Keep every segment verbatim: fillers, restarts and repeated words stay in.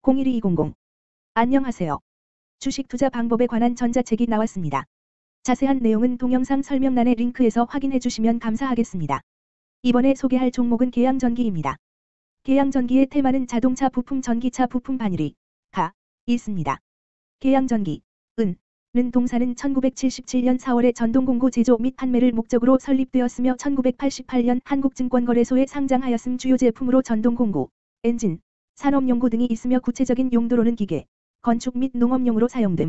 공일이이공공. 안녕하세요. 주식 투자 방법에 관한 전자책이 나왔습니다. 자세한 내용은 동영상 설명란의 링크에서 확인해 주시면 감사하겠습니다. 이번에 소개할 종목은 계양전기입니다. 계양전기의 테마는 자동차 부품, 전기차 부품, 반일이 가 있습니다. 계양전기 은 는 동사는 천구백칠십칠 년 사월에 전동공구 제조 및 판매를 목적으로 설립되었으며 천구백팔십팔 년 한국증권거래소에 상장하였음. 주요 제품으로 전동공구, 엔진, 산업용구 등이 있으며 구체적인 용도로는 기계, 건축 및 농업용으로 사용됨.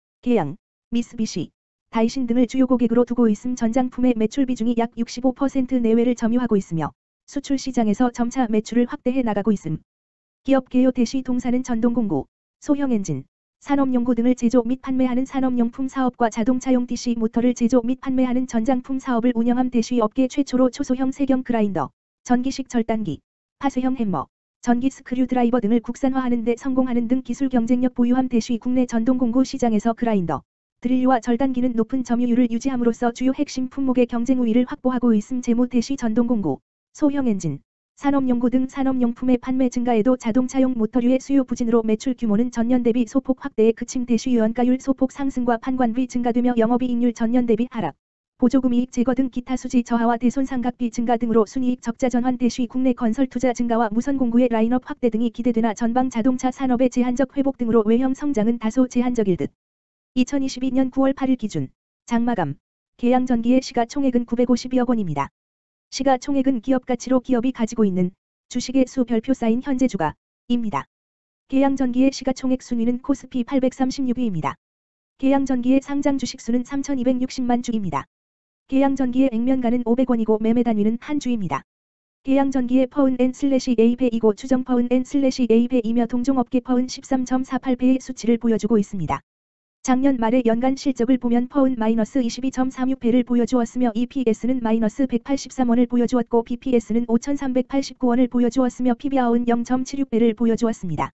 계양, 미쓰비시, 다이신 등을 주요 고객으로 두고 있음. 전 장품의 매출 비중이 약 육십오 퍼센트 내외를 점유하고 있으며 수출 시장에서 점차 매출을 확대해 나가고 있음. 기업 개요 대시 동사는 전동공구, 소형 엔진, 산업용구 등을 제조 및 판매하는 산업용품 사업과 자동차용 디씨 모터를 제조 및 판매하는 전장품 사업을 운영함. 대시 업계 최초로 초소형 세경 그라인더, 전기식 절단기, 파쇄형 햄머, 전기 스크류 드라이버 등을 국산화하는 데 성공하는 등 기술 경쟁력 보유함. 대시 국내 전동공구 시장에서 그라인더, 드릴류와 절단기는 높은 점유율을 유지함으로써 주요 핵심 품목의 경쟁 우위를 확보하고 있음. 재무 대시 전동공구, 소형 엔진, 산업용구 등 산업용품의 판매 증가에도 자동차용 모터류의 수요 부진으로 매출 규모는 전년 대비 소폭 확대에 그침. 대시 유연가율 소폭 상승과 판관비 증가되며 영업이익률 전년 대비 하락, 보조금이익 제거 등 기타 수지 저하와 대손상각비 증가 등으로 순이익 적자 전환. 대시 국내 건설 투자 증가와 무선공구의 라인업 확대 등이 기대되나 전방 자동차 산업의 제한적 회복 등으로 외형 성장은 다소 제한적일 듯. 이천이십이 년 구월 팔일 기준 장마감 계양전기의 시가총액은 구백오십이억 원입니다. 시가총액은 기업가치로 기업이 가지고 있는 주식의 수 별표 쌓인 현재 주가입니다. 계양전기의 시가총액 순위는 코스피 팔백삼십육 위입니다. 계양전기의 상장 주식수는 삼천이백육십만 주입니다. 계양전기의 액면가는 오백 원이고 매매 단위는 한 주입니다. 계양전기의 퍼은 엔 슬래시 에이 배이고 추정 퍼은 엔 슬래시 에이 배이며 동종업계 퍼은 십삼 점 사팔 배의 수치를 보여주고 있습니다. 작년 말의 연간 실적을 보면 퍼은 마이너스 이십이 점 삼육 배를 보여주었으며 이피에스는 마이너스 백팔십삼 원을 보여주었고 비피에스는 오천삼백팔십구 원을 보여주었으며 피비알은 영 점 칠육 배를 보여주었습니다.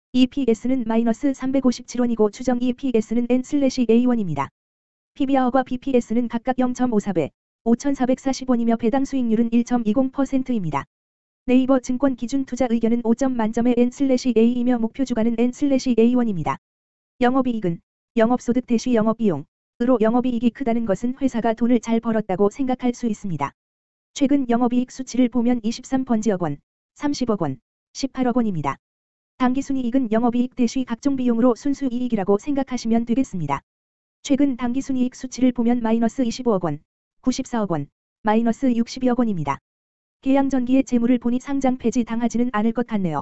이피에스는 마이너스 삼백오십칠 원이고 추정 이피에스는 엔 슬래시 에이 원입니다. 피비알과 비피에스는 각각 영 점 오사 배, 오천사백사십 원이며 배당 수익률은 일 점 이공 퍼센트입니다. 네이버 증권 기준 투자 의견은 오 점 만점의 엔 슬래시 에이이며 목표 주가는 엔 슬래시 에이 원입니다. 영업이익은 영업소득 대시 영업비용으로 영업이익이 크다는 것은 회사가 돈을 잘 벌었다고 생각할 수 있습니다. 최근 영업이익 수치를 보면 이십삼 번지억 원, 삼십억 원, 십팔억 원입니다. 당기순이익은 영업이익 대시 각종 비용으로 순수이익이라고 생각하시면 되겠습니다. 최근 당기순이익 수치를 보면 마이너스 이십오억 원, 구십사억 원, 마이너스 육십이억 원입니다. 계양전기의 재물을 보니 상장 폐지 당하지는 않을 것 같네요.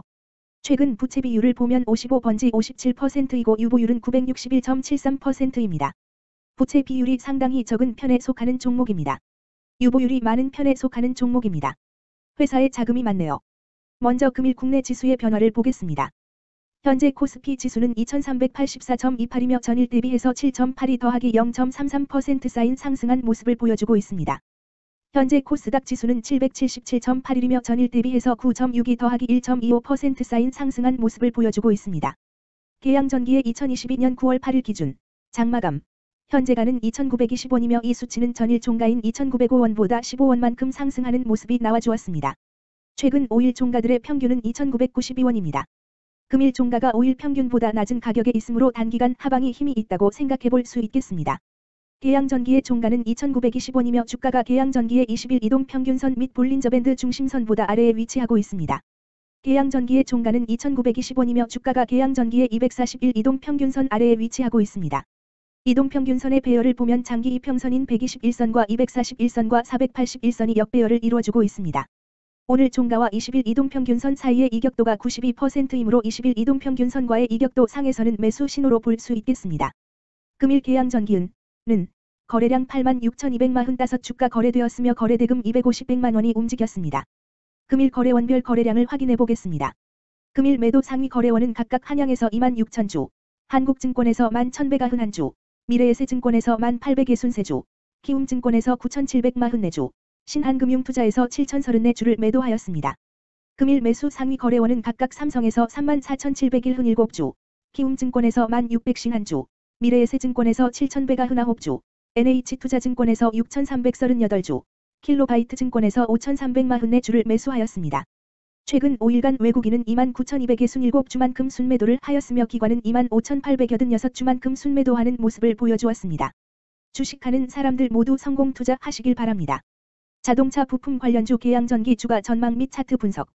최근 부채 비율을 보면 오십오 번지 오십칠 퍼센트이고 유보율은 구백육십일 점 칠삼 퍼센트입니다. 부채 비율이 상당히 적은 편에 속하는 종목입니다. 유보율이 많은 편에 속하는 종목입니다. 회사에 자금이 많네요. 먼저 금일 국내 지수의 변화를 보겠습니다. 현재 코스피 지수는 이천삼백팔십사 점 이팔이며 전일 대비해서 칠 점 팔이 더하기 영 점 삼삼 퍼센트 쌓인 상승한 모습을 보여주고 있습니다. 현재 코스닥 지수는 칠백칠십칠 점 팔일이며 전일 대비해서 구 점 육이 더하기 일 점 이오 퍼센트 쌓인 상승한 모습을 보여주고 있습니다. 계양전기의 이천이십이 년 구월 팔일 기준 장마감 현재가는 이천구백이십 원이며 이 수치는 전일 종가인 이천구백오 원보다 십오 원만큼 상승하는 모습이 나와주었습니다. 최근 오 일 종가들의 평균은 이천구백구십이 원입니다. 금일 종가가 오 일 평균보다 낮은 가격에 있으므로 단기간 하방이 힘이 있다고 생각해 볼 수 있겠습니다. 계양전기의 종가는 이천구백이십 원이며 주가가 계양전기의 이십 일 이동평균선 및 볼린저밴드 중심선보다 아래에 위치하고 있습니다. 계양전기의 종가는 이천구백이십 원이며 주가가 계양전기의 이백사십일 이동평균선 아래에 위치하고 있습니다. 이동평균선의 배열을 보면 장기 이평선인 백이십일 선과 이백사십일 선과 사백팔십일 선이 역배열을 이루어주고 있습니다. 오늘 종가와 이십 일 이동평균선 사이의 이격도가 구십이 퍼센트이므로 이십 일 이동평균선과의 이격도 상에서는 매수 신호로 볼 수 있겠습니다. 금일 계양전기은 는 거래량 팔만 육천이백사십오 주가 거래되었으며 거래대금 이백오십만 원이 움직였습니다. 금일 거래원별 거래량을 확인해 보겠습니다. 금일 매도 상위 거래원은 각각 한양에서 이만 육천 주, 한국증권에서 만 천백구십일 주, 미래에셋증권에서 만 팔백육십삼 주, 키움증권에서 구천칠백사십사 주, 신한금융투자에서 칠천삼십사 주를 매도하였습니다. 금일 매수 상위 거래원은 각각 삼성에서 삼만 사천칠백칠십칠 주, 키움증권에서 만 육백오십일 주, 미래에셋증권에서 칠천백구십구 주, 엔에이치투자증권에서 육천삼백삼십팔 주, 킬로바이트증권에서 오천삼백사십사 주를 매수하였습니다. 최근 오 일간 외국인은 이만 구천이백육십칠 주만큼 순매도를 하였으며 기관은 이만 오천팔백팔십육 주만큼 순매도하는 모습을 보여주었습니다. 주식하는 사람들 모두 성공 투자하시길 바랍니다. 자동차 부품 관련주 계양전기 주가 전망 및 차트 분석.